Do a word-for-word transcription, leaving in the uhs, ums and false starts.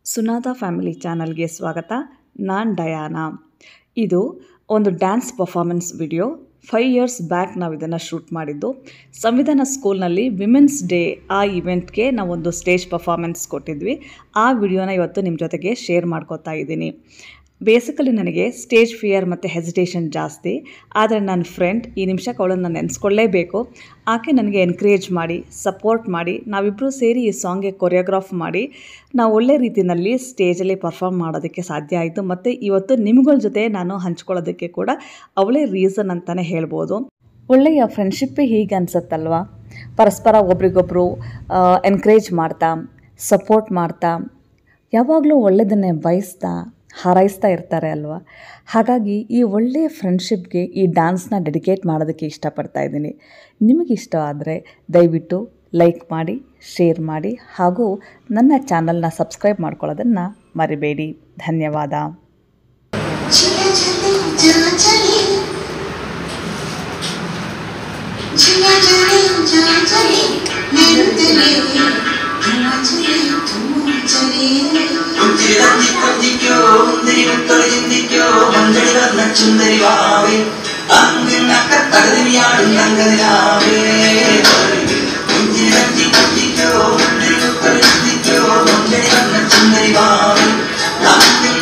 Sunada family ಚಾನಲ್ಗೆ ಸ್ವಾಗತ. ನಾನು ಡಯಾನಾ. ಇದು ಒಂದು dance performance video. Five years back ನಾವು ಇದನ್ನು ಶೂಟ್ ಮಾಡಿದ್ದು. ಸಂವಿಧಾನ ಸ್ಕೂಲ್ನಲ್ಲಿ ವಿಮೆನ್ಸ್ ಡೇ ಆ ಇವೆಂಟ್ಗೆ ನಾವೊಂದು ಸ್ಟೇಜ್ ಪರ್ಫಾರ್ಮೆನ್ಸ್ ಕೊಟ್ಟಿದ್ವಿ. ಆ ವಿಡಿಯೋನ ಇವತ್ತು ನಿಮ್ಮ ಜೊತೆಗೆ ಶೇರ್ ಮಾಡ್ಕೋತಾ ಇದ್ದೀನಿ. ಬೇಸಿಕಲಿ ನನಗೆ ಸ್ಟೇಜ್ ಫಿಯರ್ ಮತ್ತು ಹೆಸಿಟೇಷನ್ ಜಾಸ್ತಿ. ಆದರೆ ನನ್ನ ಫ್ರೆಂಡ್ ಈ ನಿಮಿಷಕ್ಕೆ ಅವಳನ್ನು ನೆನೆಸ್ಕೊಳ್ಳೇಬೇಕು. ಆಕೆ ನನಗೆ ಎನ್ಕರೇಜ್ ಮಾಡಿ ಸಪೋರ್ಟ್ ಮಾಡಿ ನಾವಿಬ್ಬರೂ ಸೇರಿ ಈ ಸಾಂಗ್ಗೆ ಕೊರಿಯೋಗ್ರಾಫ್ ಮಾಡಿ ನಾವು ಒಳ್ಳೆ ರೀತಿಯಲ್ಲಿ ಸ್ಟೇಜಲ್ಲಿ ಪರ್ಫಾರ್ಮ್ ಮಾಡೋದಕ್ಕೆ ಸಾಧ್ಯ ಆಯಿತು. ಮತ್ತು ಇವತ್ತು ನಿಮ್ಗಳ ಜೊತೆ ನಾನು ಹಂಚ್ಕೊಳ್ಳೋದಕ್ಕೆ ಕೂಡ ಅವಳೇ ರೀಸನ್ ಅಂತಲೇ ಹೇಳ್ಬೋದು. ಒಳ್ಳೆಯ ಫ್ರೆಂಡ್ಶಿಪ್ಪೇ ಹೀಗೆ ಅನಿಸುತ್ತಲ್ವ. ಪರಸ್ಪರ ಒಬ್ರಿಗೊಬ್ಬರು ಎನ್ಕರೇಜ್ ಮಾಡ್ತಾ ಸಪೋರ್ಟ್ ಮಾಡ್ತಾ ಯಾವಾಗಲೂ ಒಳ್ಳೆಯದನ್ನೇ ಬಯಸ್ತಾ ಹಾರೈಸ್ತಾ ಇರ್ತಾರೆ ಅಲ್ವಾ. ಹಾಗಾಗಿ ಈ ಒಳ್ಳೆಯ ಫ್ರೆಂಡ್ಶಿಪ್ಗೆ ಈ ಡ್ಯಾನ್ಸ್ನ ಡೆಡಿಕೇಟ್ ಮಾಡೋದಕ್ಕೆ ಇಷ್ಟಪಡ್ತಾ ಇದ್ದೀನಿ. ನಿಮಗಿಷ್ಟ ಆದರೆ ದಯವಿಟ್ಟು ಲೈಕ್ ಮಾಡಿ, ಶೇರ್ ಮಾಡಿ ಹಾಗೂ ನನ್ನ ಚಾನಲ್ನ ಸಬ್ಸ್ಕ್ರೈಬ್ ಮಾಡ್ಕೊಳ್ಳೋದನ್ನು ಮರಿಬೇಡಿ. ಧನ್ಯವಾದ. ചുന്ദരി വാവേ അങ്കിനക്ക തകതിയാടും നങ്കരാവേ കുഞ്ചിരഞ്ചി കുഞ്ചിക്കോ കുഞ്ചിരഞ്ചി കുഞ്ചിക്കോ കുഞ്ചിരഞ്ചി ചുന്ദരി വാവേ